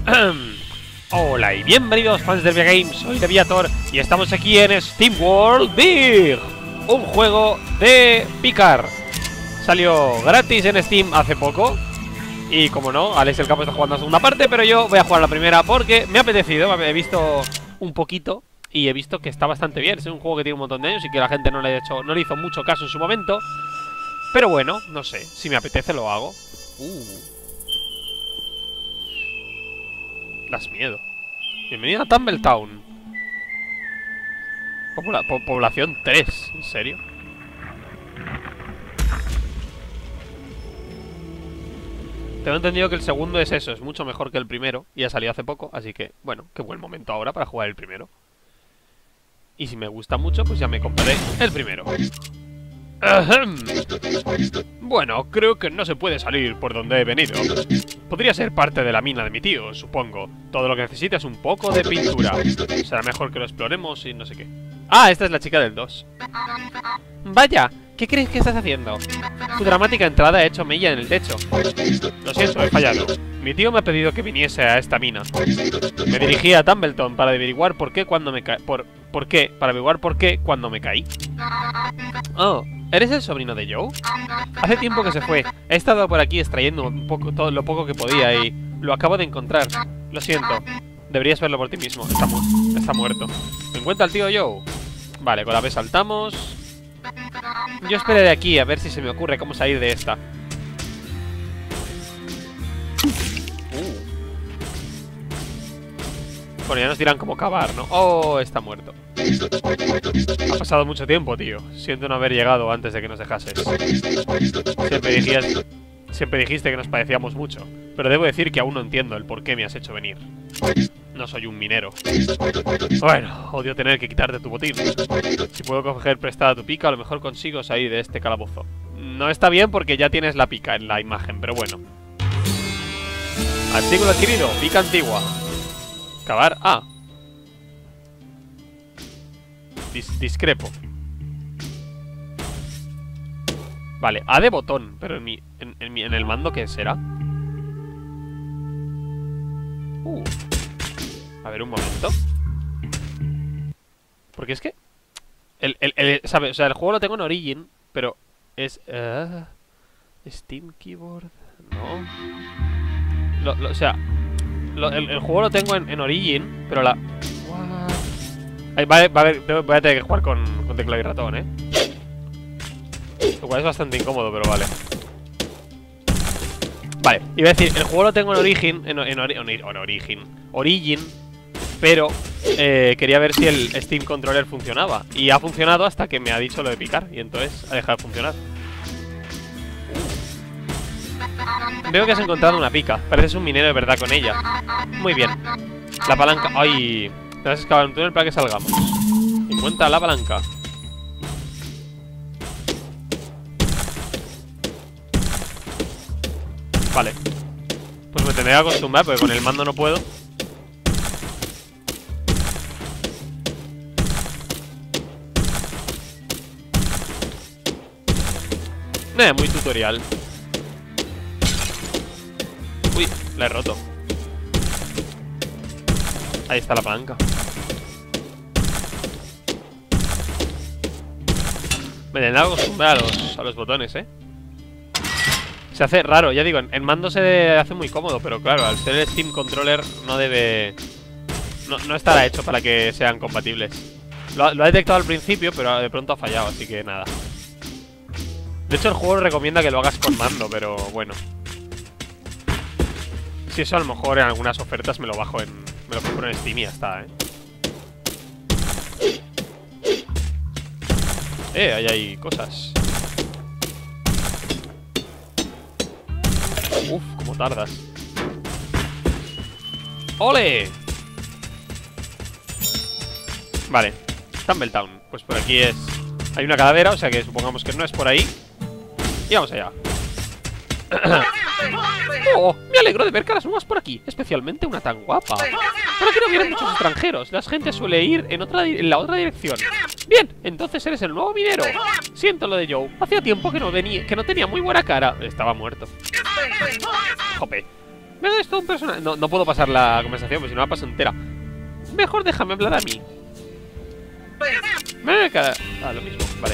Hola y bienvenidos fans de Games, soy Deviator y estamos aquí en SteamWorld Big, un juego de picar. Salió gratis en Steam hace poco y como no, Alex el Capo está jugando la segunda parte, pero yo voy a jugar la primera porque me ha apetecido, he visto un poquito y he visto que está bastante bien. Es un juego que tiene un montón de años y que la gente no le hizo mucho caso en su momento. Pero bueno, no sé, si me apetece lo hago. Das miedo. Bienvenido a Tumbletown. Población 3, ¿en serio? Tengo entendido que el segundo es eso, es mucho mejor que el primero y ha salido hace poco, así que, bueno, qué buen momento ahora para jugar el primero. Y si me gusta mucho, pues ya me compraré el primero. Ahem. Bueno, creo que no se puede salir por donde he venido. Podría ser parte de la mina de mi tío, supongo. Todo lo que necesita es un poco de pintura. Será mejor que lo exploremos y no sé qué. Ah, esta es la chica del 2. Vaya, ¿qué crees que estás haciendo? Tu dramática entrada ha hecho mella en el techo. Lo siento, he fallado. Mi tío me ha pedido que viniese a esta mina. Me dirigí a Tumbleton para averiguar por qué cuando me caí. Para averiguar por qué cuando me caí. Oh, ¿eres el sobrino de Joe? Hace tiempo que se fue. He estado por aquí extrayendo un poco, todo lo poco que podía y lo acabo de encontrar. Lo siento. Deberías verlo por ti mismo. Está muerto. ¿Me encuentra el tío Joe? Vale, con la B saltamos. Yo esperaré aquí a ver si se me ocurre cómo salir de esta. Bueno, ya nos dirán cómo cavar, ¿no? Oh, está muerto. Ha pasado mucho tiempo, tío. Siento no haber llegado antes de que nos dejases. Siempre dijiste que nos parecíamos mucho. Pero debo decir que aún no entiendo el por qué me has hecho venir. No soy un minero. Bueno, odio tener que quitarte tu botín. Si puedo coger prestada tu pica, a lo mejor consigo salir de este calabozo. No está bien porque ya tienes la pica en la imagen, pero bueno. Artículo adquirido, pica antigua. Cavar. Ah. Discrepo. Vale, A de botón. Pero en el mando, ¿qué será? A ver, un momento. Porque es que ¿sabes? O sea, el juego lo tengo en Origin, pero es Steam Keyboard. No. O sea, el juego lo tengo en Origin, pero la... Voy a tener que jugar con teclado y ratón, Lo cual es bastante incómodo, pero vale. Vale, iba a decir, el juego lo tengo en Origin, pero quería ver si el Steam Controller funcionaba. Y ha funcionado hasta que me ha dicho lo de picar, y entonces ha dejado de funcionar. Veo que has encontrado una pica. Pareces un minero de verdad con ella. Muy bien. La palanca... ¡Ay! Te vas a excavar un túnel para que salgamos. Encuentra la palanca. Vale. Pues me tendré que acostumbrar porque con el mando no puedo. Muy tutorial. Uy, la he roto. Ahí está la palanca. Me tendré que acostumbrar a los botones, Se hace raro, ya digo, en mando se hace muy cómodo, pero claro, al ser el Steam Controller no debe... No estará hecho para que sean compatibles. Lo ha detectado al principio, pero de pronto ha fallado, así que nada. De hecho, el juego recomienda que lo hagas con mando, pero bueno. Si eso a lo mejor en algunas ofertas me lo compro en Steam y ya está, ahí hay cosas. Uf, cómo tardas. ¡Ole! Vale, Tumbletown. Pues por aquí hay una calavera, o sea que supongamos que no es por ahí. Y vamos allá. Oh, me alegro de ver caras nuevas por aquí, especialmente una tan guapa. Por aquí no vienen muchos extranjeros. La gente suele ir en la otra dirección. Bien, entonces eres el nuevo minero. Siento lo de Joe. Hacía tiempo que no tenía muy buena cara. Estaba muerto. Jope. Venga, es todo un personaje. No puedo pasar la conversación, pues si no la paso entera. Mejor déjame hablar a mí. Venga, lo mismo, vale.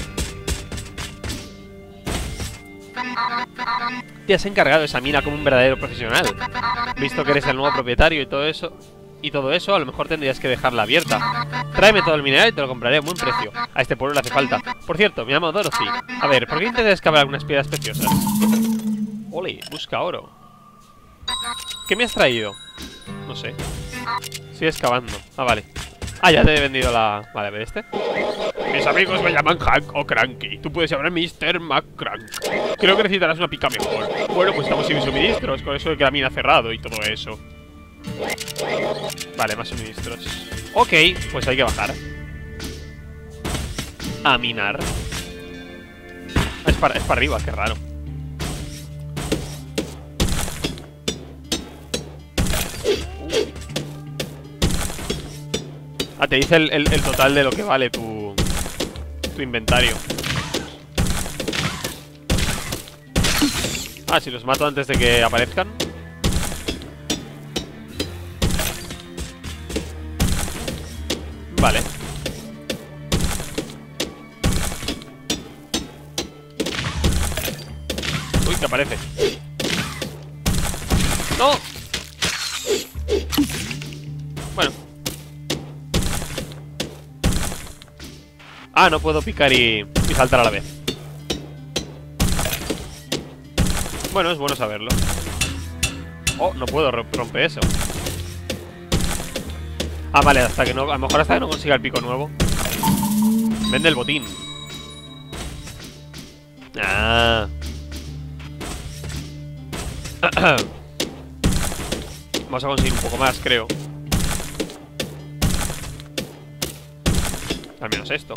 Te has encargado de esa mina como un verdadero profesional. Visto que eres el nuevo propietario y todo eso, a lo mejor tendrías que dejarla abierta. Tráeme todo el mineral y te lo compraré a buen precio. A este pueblo le hace falta. Por cierto, me llamo Dorothy. A ver, ¿por qué intentas excavar algunas piedras preciosas? Ole, busca oro. ¿Qué me has traído? No sé. Sigue excavando. Ah, vale. Ah, ya te he vendido la... Vale, a ver este. Mis amigos me llaman Hank o Cranky. Tú puedes llamarme Mr. McCrank. Creo que necesitarás una pica mejor. Bueno, pues estamos sin suministros, con eso de que la mina ha cerrado y todo eso. Vale, más suministros. Ok, pues hay que bajar. A minar. Es para arriba, qué raro. Ah, te dice el total de lo que vale tu inventario. Ah, si los mato antes de que aparezcan. Vale. Uy, que aparece. ¡No! Bueno. Ah, no puedo picar y saltar a la vez. Bueno, es bueno saberlo. Oh, no puedo romper eso. Ah, vale, hasta que no... A lo mejor hasta que no consiga el pico nuevo. Vende el botín. Ah. Vamos a conseguir un poco más, creo. Al menos esto.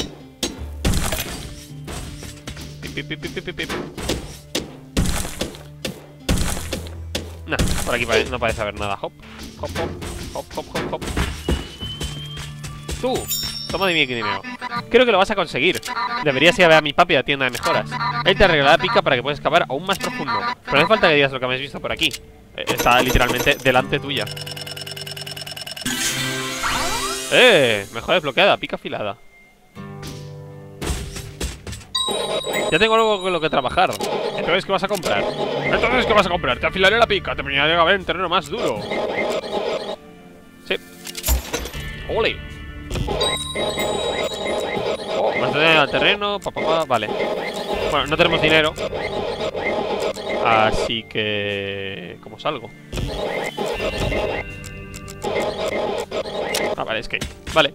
Pip, pip, pip, pip, pip. Nah, por aquí no parece haber nada. Hop, hop, hop, hop, hop, hop, hop. Tú, toma de mi dinero. Creo que lo vas a conseguir. Deberías ir a ver a mi papi a la tienda de mejoras. Él te arreglará la pica para que puedas excavar aún más profundo. Pero no hace falta que digas lo que me has visto por aquí. Está literalmente delante tuya. Mejora desbloqueada, pica afilada. Ya tengo algo con lo que trabajar. Entonces, ¿qué vas a comprar? Entonces, ¿qué vas a comprar? Te afilaré la pica, te enseñaré a ver en terreno más duro. Sí. ¡Ole! Oh, más dinero al terreno, vale. Bueno, no tenemos dinero. Así que... ¿Cómo salgo? Ah, vale, es que... Vale.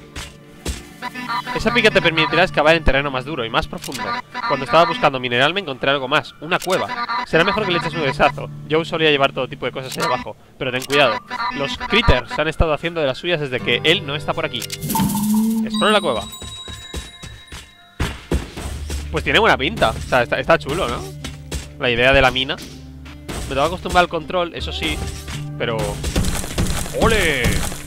Esa pica te permitirá excavar en terreno más duro y más profundo. Cuando estaba buscando mineral me encontré algo más, una cueva. Será mejor que le eches un besazo. Joe solía llevar todo tipo de cosas ahí abajo, pero ten cuidado. Los critters han estado haciendo de las suyas desde que él no está por aquí. Explora la cueva. Pues tiene buena pinta. O sea, está chulo, ¿no? La idea de la mina. Me tengo que acostumbrar al control, eso sí. Pero... ¡Ole!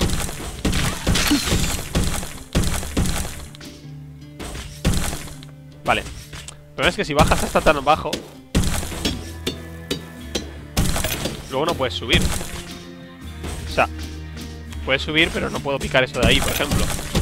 Vale. Pero es que si bajas hasta tan bajo, luego no puedes subir. O sea, puedes subir, pero no puedo picar eso de ahí, por ejemplo.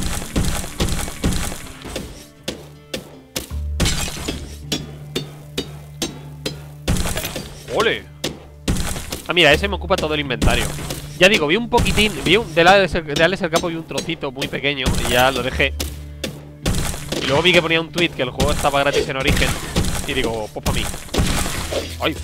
¡Ole! Ah, mira, ese me ocupa todo el inventario. Ya digo, vi un poquitín, de Alex el Capo vi un trocito muy pequeño y ya lo dejé. Y luego vi que ponía un tweet que el juego estaba gratis en Origen. Y digo, pues para mí. ¡Ay!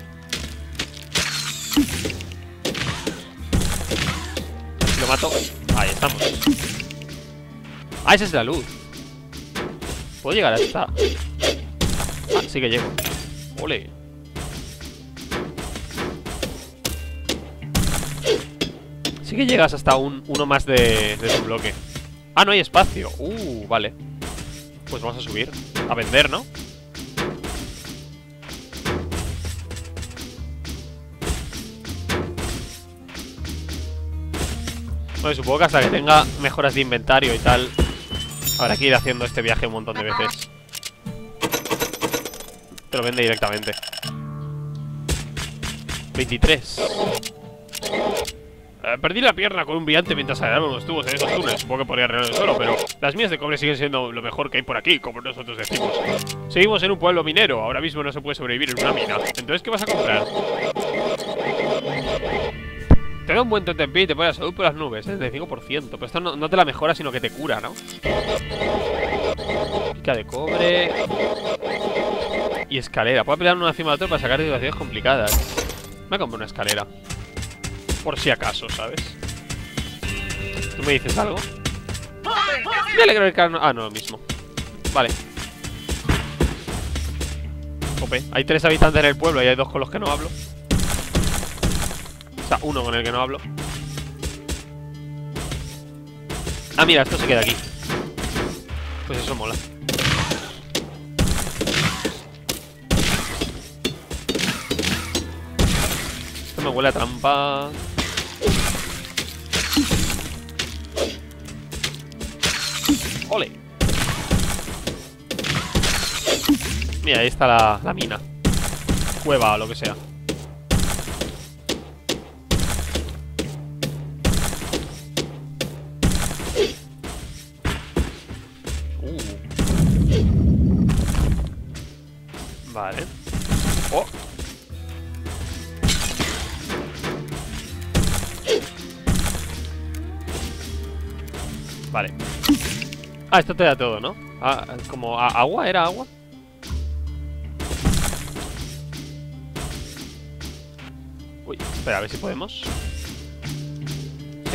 Lo mato. Ahí estamos. Ah, esa es la luz. ¿Puedo llegar hasta...? Ah, sí que llego. ¡Ole! Sí que llegas hasta uno más de tu bloque. Ah, no hay espacio. Vale. Pues vamos a subir. A vender, ¿no? Bueno, supongo que hasta que tenga mejoras de inventario y tal, habrá que ir haciendo este viaje un montón de veces. Te lo vende directamente. 23. Perdí la pierna con un brillante mientras agarraba unos tubos en esos túneles. Supongo que podría arreglar el suelo, pero las mías de cobre siguen siendo lo mejor que hay por aquí, como nosotros decimos. Seguimos en un pueblo minero. Ahora mismo no se puede sobrevivir en una mina. Entonces, ¿qué vas a comprar? Te da un buen tentempié y te pone la salud por las nubes, 75%. Pero esto no te la mejora, sino que te cura, ¿no? Pica de cobre. Y escalera. Puedo pelear uno encima de otro para sacar situaciones complicadas. Me compro una escalera. Por si acaso, ¿sabes? ¿Tú me dices algo? Me alegro el carno. Ah, no, lo mismo. Vale. Jope. Hay 3 habitantes en el pueblo y hay 2 con los que no hablo. O sea, 1 con el que no hablo. Ah, mira, esto se queda aquí. Pues eso mola. Esto me huele a trampa. ¡Ole! Mira, ahí está la mina. Cueva o lo que sea. Vale. Oh. Vale. Ah, esto te da todo, ¿no? Ah, como agua, ¿era agua? Uy, espera, a ver si podemos. Sí.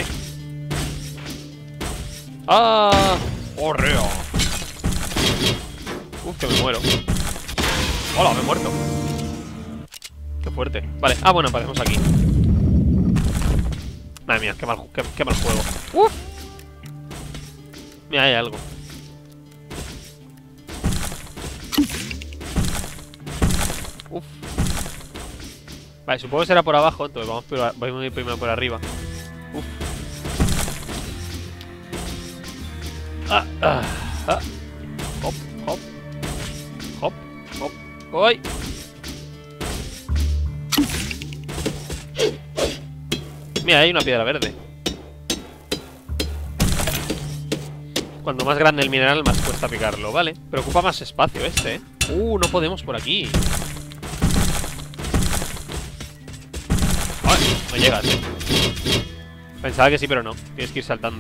¡Ah! ¡Horreo! Uf, que me muero. ¡Hola, me he muerto! Qué fuerte. Vale, ah, bueno, pasemos aquí. Madre mía, qué mal juego. ¡Uf! Mira, hay algo. Uf. Vale, supongo que será por abajo. Entonces vamos a ir primero por arriba. Uf. Hop, hop. Hop, hop. ¡Uy! Mira, hay una piedra verde. Cuanto más grande el mineral, más cuesta picarlo, ¿vale? Pero ocupa más espacio este, ¿eh? No podemos por aquí. ¡Ay! No llegas, ¿eh? Pensaba que sí, pero no. Tienes que ir saltando.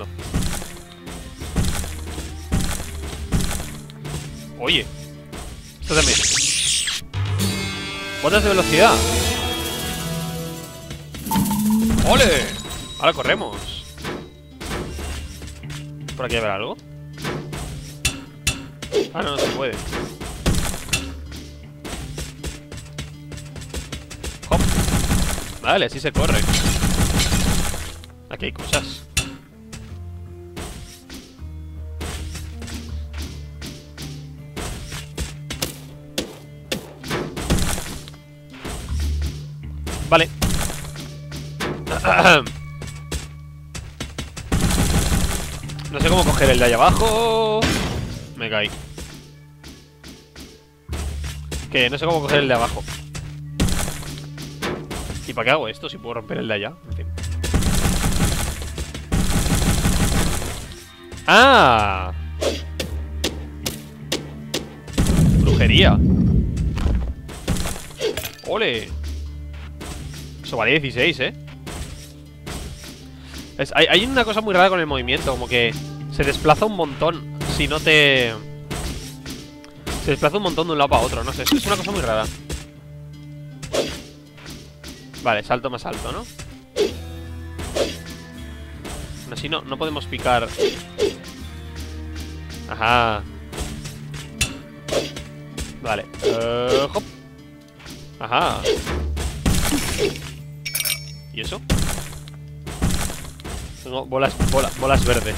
Oye. Esto también. Botas de velocidad. ¡Ole! Ahora corremos. ¿Por aquí habrá algo? Ah, no, no se puede. Hop. Vale, así se corre. Aquí hay cosas. Vale. No sé cómo coger el de allá abajo. Me caí. Que no sé cómo coger el de abajo. ¿Y para qué hago esto si puedo romper el de allá? En fin. ¡Ah! Brujería. ¡Ole! Eso vale 16, ¿eh? Hay una cosa muy rara con el movimiento. Como que se desplaza un montón. Si no te... Se desplaza un montón de un lado para otro. No sé, es una cosa muy rara. Vale, salto más alto, ¿no? Así no podemos picar. Ajá. Vale. Hop. Ajá. ¿Y eso? Tengo bolas verdes.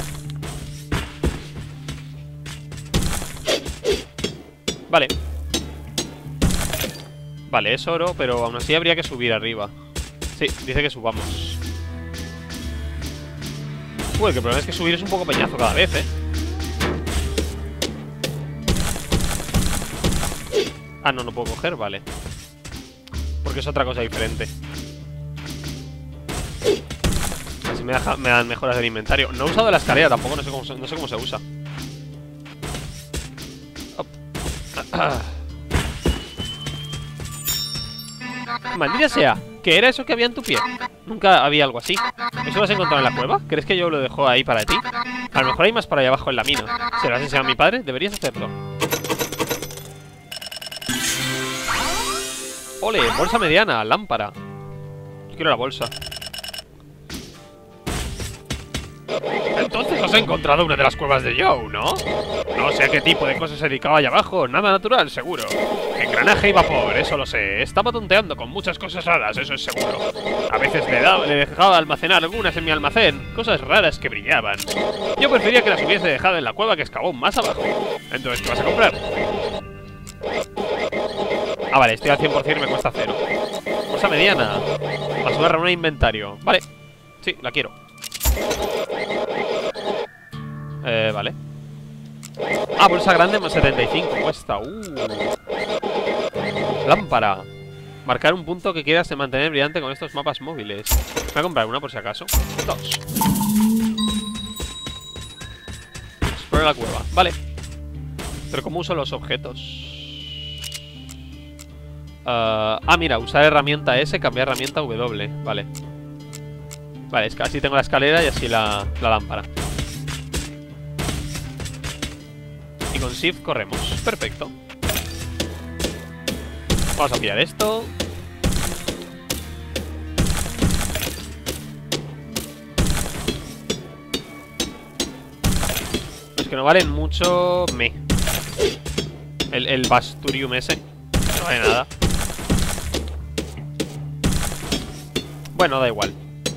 Vale. Vale, es oro, pero aún así habría que subir arriba. Sí, dice que subamos. Uy, el problema es que subir es un poco peñazo cada vez, ¿eh? Ah, no puedo coger, vale. porque es otra cosa diferente. Así me dan mejoras del inventario. No he usado la escalera tampoco, no sé cómo se usa. Maldita sea, ¿qué era eso que había en tu pie? Nunca había algo así. ¿Eso lo has encontrado en la cueva? ¿Crees que yo lo dejo ahí para ti? A lo mejor hay más para allá abajo en la mina. ¿Se lo has enseñado a mi padre? Deberías hacerlo. ¡Ole! Bolsa mediana, lámpara. Yo quiero la bolsa. Entonces has encontrado una de las cuevas de Joe, ¿no? No sé a qué tipo de cosas se dedicaba allá abajo. Nada natural, seguro. Engranaje y vapor, eso lo sé. Estaba tonteando con muchas cosas raras, eso es seguro. A veces le dejaba almacenar algunas en mi almacén. Cosas raras que brillaban. Yo prefería que las hubiese dejado en la cueva que excavó más abajo. Entonces, ¿qué vas a comprar? Ah, vale, estoy al 100% y me cuesta 0. Bolsa mediana. Basura un inventario. Vale. Sí, la quiero. Vale. Ah, bolsa grande más 75 cuesta. Lámpara. Marcar un punto que quieras mantener brillante con estos mapas móviles. Voy a comprar una por si acaso. 2. Explora la cueva. Vale. Pero ¿cómo uso los objetos? Mira, usar herramienta S, cambiar herramienta W. Vale. Vale, es que así tengo la escalera y así la lámpara. Y con Shift corremos. Perfecto. Vamos a pillar esto. Los que no valen mucho... El Basturium ese no vale nada. Bueno, da igual.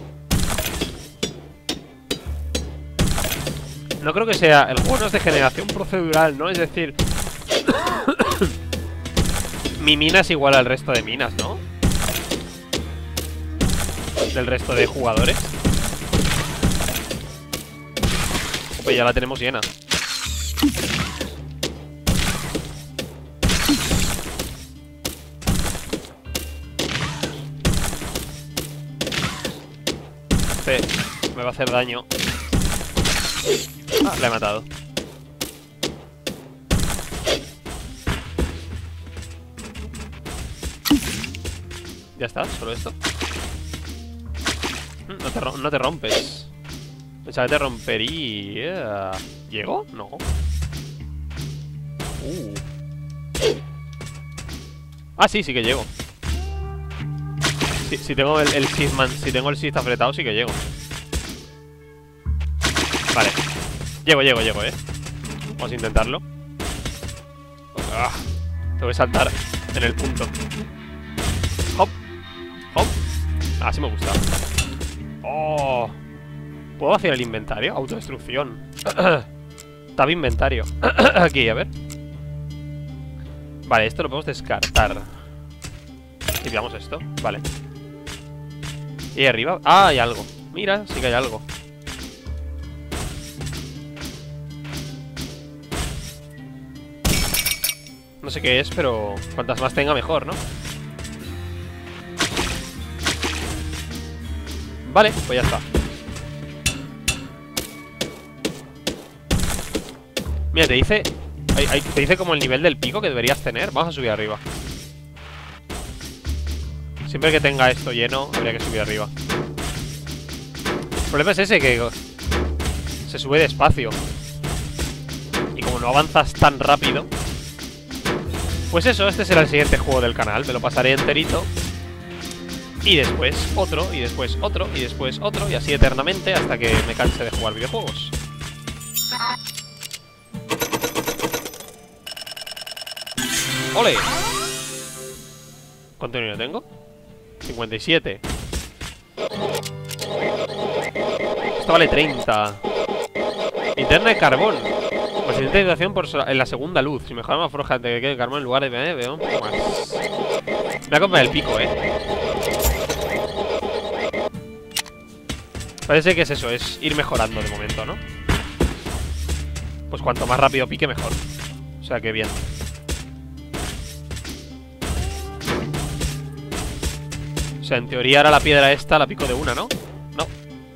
No creo que sea... El juego no es de generación procedural, ¿no? Es decir... Mi mina es igual al resto de minas, ¿no? Del resto de jugadores. Pues ya la tenemos llena. Me va a hacer daño. Ah, la he matado. Ya está, solo esto. No te rompes. Pensaba que te rompería. ¿Llego? No. Ah, sí que llego. Si tengo el Shift, si tengo el Shift apretado, sí que llego. Vale. Llego, Vamos a intentarlo. Tengo que saltar en el punto. Hop. Hop. Así me gusta. Oh. ¿Puedo vaciar el inventario? Autodestrucción. Tab inventario. Aquí, a ver. Vale, esto lo podemos descartar. Y veamos esto. Vale. Y ahí arriba. Ah, hay algo. Mira, sí que hay algo. No sé qué es, pero cuantas más tenga mejor, ¿no? Vale, pues ya está. Mira, te dice... te dice como el nivel del pico que deberías tener. Vamos a subir arriba. Siempre que tenga esto lleno, habría que subir arriba. El problema es ese, que se sube despacio. Y como no avanzas tan rápido... Pues eso, este será el siguiente juego del canal. Me lo pasaré enterito. Y después otro, y después otro, y después otro. Y así eternamente hasta que me canse de jugar videojuegos. ¡Ole! ¿Cuánto dinero tengo? 57. Esto vale 30. Linterna de carbón. Más intención en la segunda luz. Si mejora más forja de que carbón en lugar de... veo un poco más. Me voy a comprar el pico, Parece que es eso, es ir mejorando de momento, ¿no? Pues cuanto más rápido pique, mejor. O sea que bien. sea, en teoría ahora la piedra esta la pico de una, ¿no? No.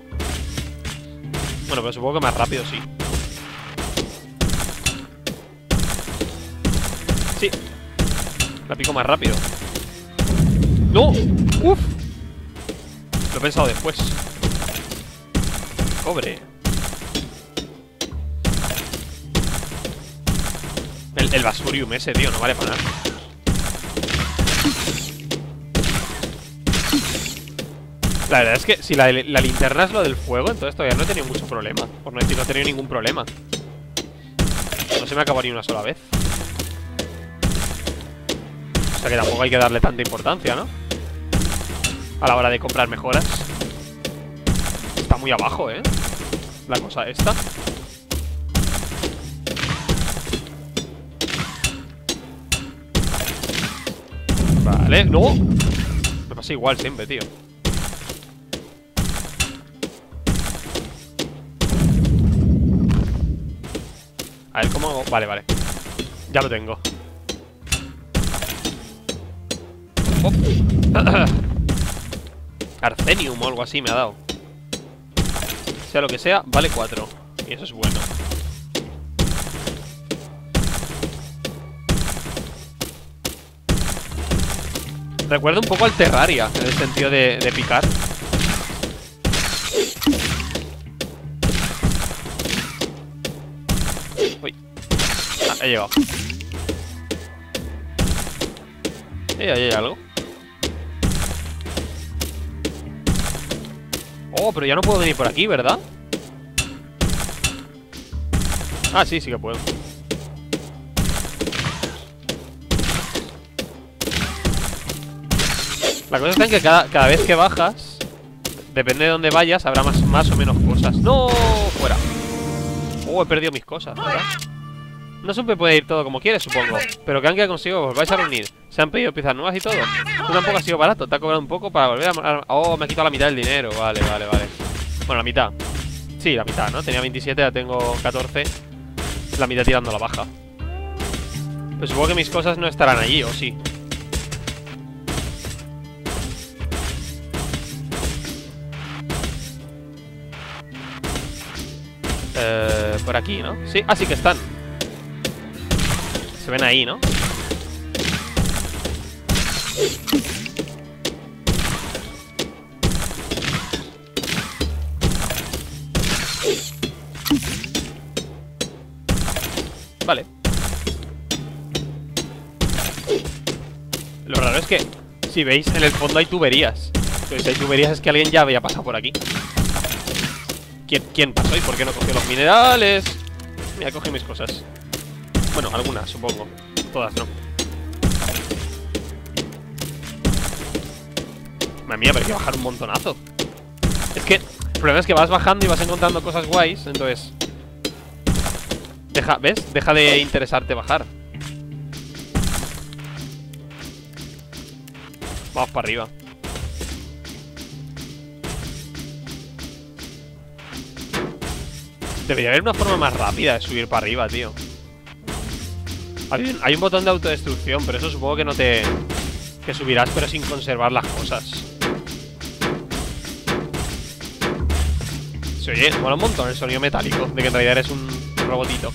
Bueno, pero supongo que más rápido sí. Sí. La pico más rápido. ¡No! ¡Uf! Lo he pensado después. Cobre. El basurium ese, tío, no vale para nada. La verdad es que si la linterna es lo del fuego, entonces todavía no he tenido mucho problema. Por no decir, no he tenido ningún problema. No se me acabó ni una sola vez. O sea que tampoco hay que darle tanta importancia, ¿no? A la hora de comprar mejoras. Está muy abajo, ¿eh? La cosa esta. Vale, ¡no! Me pasa igual siempre, tío. A ver cómo... Vale, vale. Ya lo tengo. Oh. Arsenium o algo así me ha dado. Sea lo que sea, vale 4. Y eso es bueno. Recuerda un poco al Terraria, en el sentido de picar. Uy. Ah, he llegado. Ahí hay algo. Oh, pero ya no puedo venir por aquí, ¿verdad? Ah, sí, sí que puedo. La cosa está en que cada vez que bajas, depende de dónde vayas, habrá más o menos cosas. ¡No! ¡Fuera! Oh, he perdido mis cosas, ¿verdad? No siempre puede ir todo como quieres, supongo. Pero que han quedado consigo, os vais a reunir. Se han pedido piezas nuevas y todo. Tú tampoco has sido barato, te ha cobrado un poco para volver a... Oh, me ha quitado la mitad del dinero. Vale, vale, vale. Bueno, la mitad. Sí, la mitad, ¿no? Tenía 27, ya tengo 14. La mitad tirando a la baja. Pues supongo que mis cosas no estarán allí, ¿o sí? Por aquí, ¿no? Sí, sí que están. Se ven ahí, ¿no? Vale. Lo raro es que si veis, en el fondo hay tuberías. Entonces si hay tuberías es que alguien ya había pasado por aquí. ¿Quién pasó y por qué no cogió los minerales? Mira, cogí mis cosas. Bueno, algunas, supongo. Todas no. Madre mía, pero hay que bajar un montonazo. Es que el problema es que vas bajando y vas encontrando cosas guays. Entonces ¿ves? Deja de interesarte bajar. Vamos para arriba. Debería haber una forma más rápida de subir para arriba, tío. Hay un botón de autodestrucción, pero eso supongo que no te... Que subirás, pero sin conservar las cosas. Se oye, mola un montón el sonido metálico de que en realidad eres un robotito.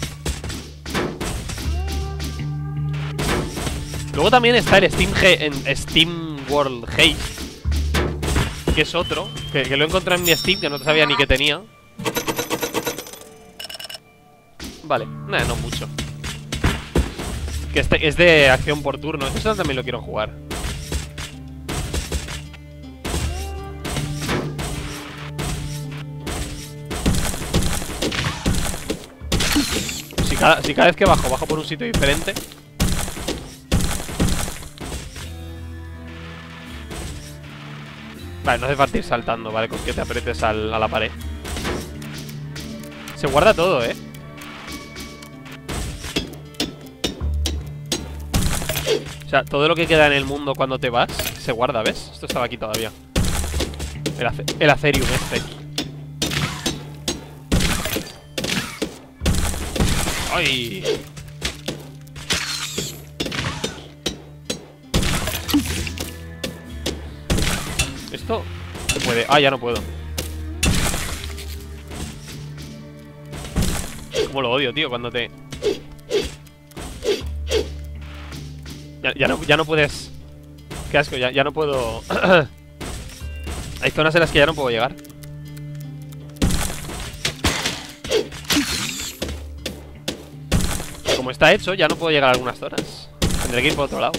Luego también está el Steam World Haze, que es otro, que lo he encontrado en mi Steam, que no sabía ni que tenía. Vale, nada, no mucho. Que es de acción por turno. Eso también lo quiero jugar. Si cada vez que bajo por un sitio diferente. Vale, no hace falta ir saltando, ¿vale? Con que te apretes a la pared. Se guarda todo, ¿eh? O sea, todo lo que queda en el mundo cuando te vas se guarda, ¿ves? Esto estaba aquí todavía. El acerium este. ¡Ay! esto se puede. Ah, ya no puedo. Como lo odio, tío, cuando te... Ya no puedes... Qué asco, ya no puedo... Hay zonas en las que ya no puedo llegar. Como está hecho, ya no puedo llegar a algunas zonas. Tendré que ir por otro lado.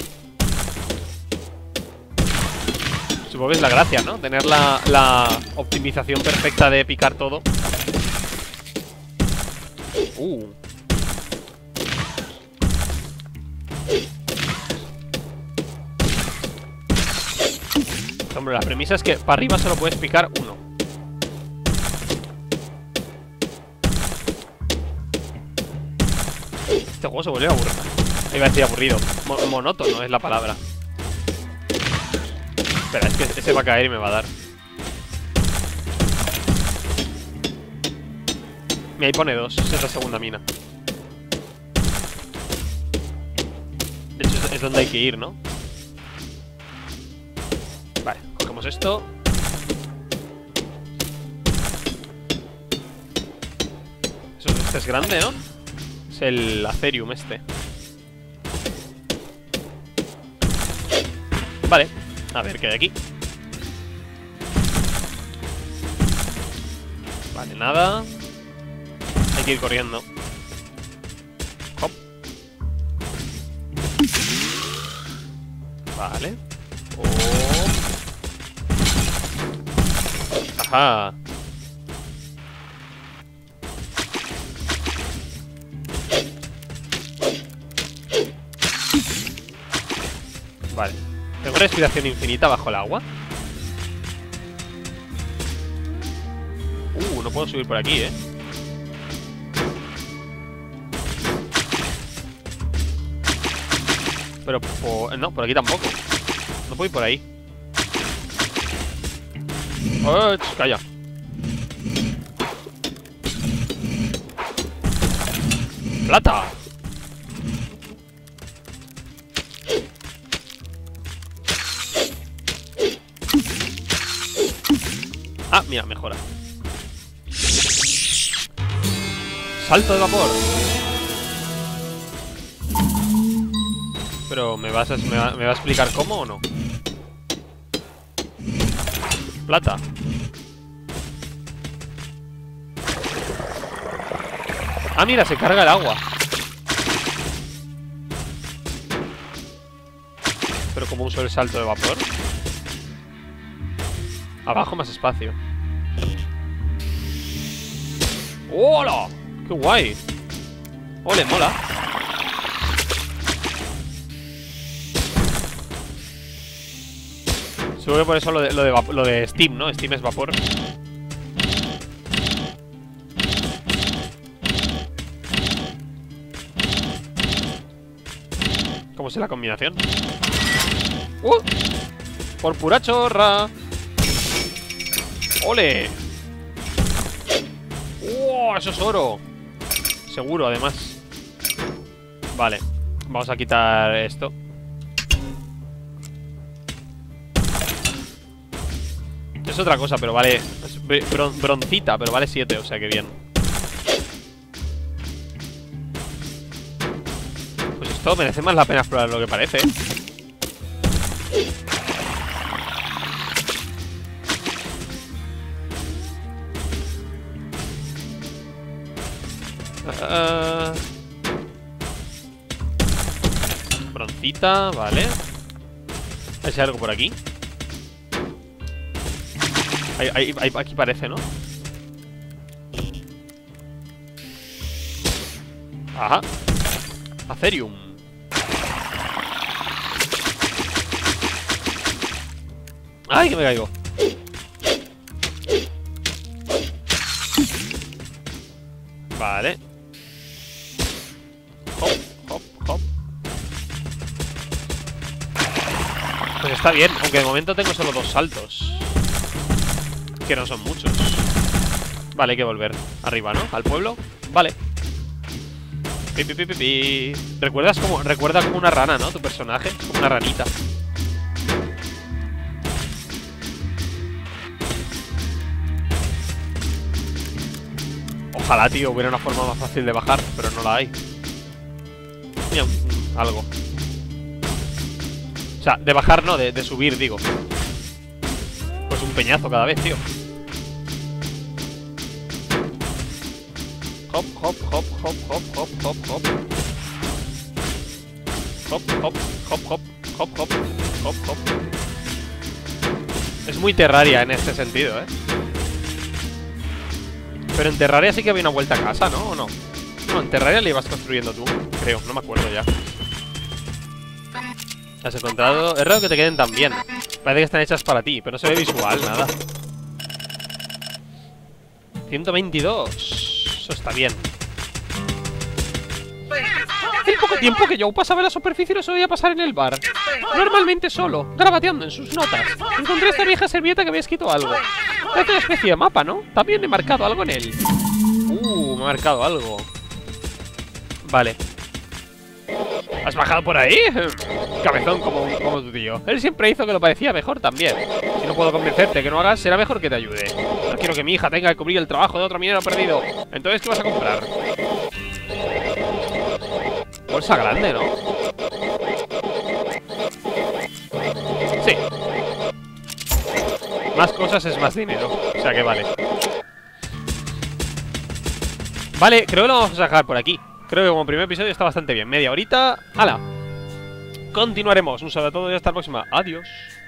Supongo que es la gracia, ¿no? Tener la optimización perfecta de picar todo. Hombre, la premisa es que para arriba solo puedes picar uno. Este juego se vuelve aburrido. Iba a decir aburrido. Monótono es la palabra. Espera, es que ese va a caer y me va a dar. Mira, ahí pone 2. Esa es la segunda mina. De hecho, es donde hay que ir, ¿no? Vale, cogemos esto. Este es grande, ¿no? Es el Aetherium este. Vale, a ver qué hay aquí. Vale, nada. Hay que ir corriendo. Hop. Vale. Oh. Ajá. Vale. ¿Tengo respiración infinita bajo el agua? No puedo subir por aquí, ¿eh? Pero no, por aquí tampoco. No puedo ir por ahí. ¡Oh, calla! ¡Plata! Ah, mira, mejora. Salto de vapor. Pero ¿me va a explicar cómo o no? Plata. Ah, mira, se carga el agua. Pero ¿cómo uso el salto de vapor? Abajo más espacio. ¡Hola! ¡Qué guay! ¡Ole, mola! Supongo que por eso lo de Steam, ¿no? Steam es vapor. ¿Cómo es la combinación? Por pura chorra. ¡Ole! Eso es oro. Seguro, además. Vale, vamos a quitar esto. Es otra cosa, pero vale. Es broncita, pero vale 7, o sea que bien. Pues esto merece más la pena explorar lo que parece, ¿eh? Broncita, vale. ¿Hay algo por aquí? Aquí parece, ¿no? Ajá. Aetherium. ¡Ay, que me caigo! Vale. Hop, hop, hop. Pues está bien, aunque de momento tengo solo 2 saltos. Que no son muchos. Vale, hay que volver arriba, ¿no? Al pueblo. Vale. Pi, pi, pi, pi, pi. Recuerda como una rana, ¿no? Tu personaje, como una ranita. Ojalá, tío, hubiera una forma más fácil de bajar, pero no la hay. Mira, algo. O sea, de bajar no, de subir, digo. Pues un peñazo cada vez, tío. Hop, hop, hop, hop, hop, hop, hop, hop. Hop, hop, hop, hop, hop, hop, hop, hop. Es muy Terraria en este sentido, ¿eh? Pero en Terraria sí que había una vuelta a casa, ¿no? ¿O no? No, en Terraria la ibas construyendo tú, creo, no me acuerdo ya. Has encontrado... Es raro que te queden tan bien. Parece que están hechas para ti, pero no se ve visual, nada. 122. Eso está bien. Hace poco tiempo que Joe pasaba en la superficie y no solía pasar en el bar. Normalmente solo, grabateando en sus notas. Encontré esta vieja servilleta que había escrito algo. Parece una especie de mapa, ¿no? También he marcado algo en él. Me he marcado algo. Vale. ¿Has bajado por ahí? Cabezón como tu tío. Él siempre hizo que lo parecía mejor también. Si no puedo convencerte que no hagas, será mejor que te ayude. No quiero que mi hija tenga que cubrir el trabajo de otro minero perdido. Entonces, ¿qué vas a comprar? Bolsa grande, ¿no? Sí. Más cosas es más dinero. O sea que vale. Vale, creo que lo vamos a sacar por aquí. Creo que como primer episodio está bastante bien. Media horita. ¡Hala! Continuaremos. Un saludo a todos y hasta la próxima. Adiós.